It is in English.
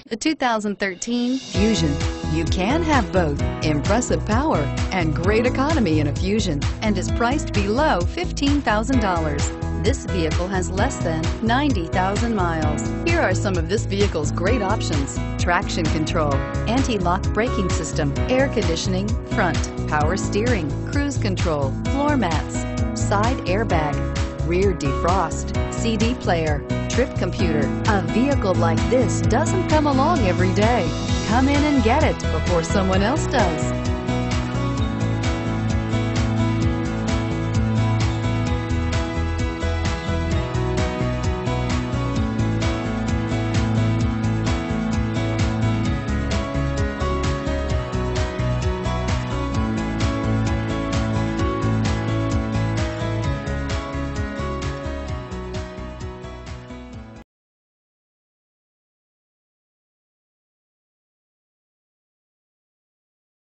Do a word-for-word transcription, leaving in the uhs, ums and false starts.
The two thousand thirteen Fusion. You can have both impressive power and great economy in a Fusion, and is priced below fifteen thousand dollars. This vehicle has less than ninety thousand miles. Here are some of this vehicle's great options: traction control, anti-lock braking system, air conditioning, front, power steering, cruise control, floor mats, side airbag, rear defrost, C D player, trip computer. A vehicle like this doesn't come along every day. Come in and get it before someone else does.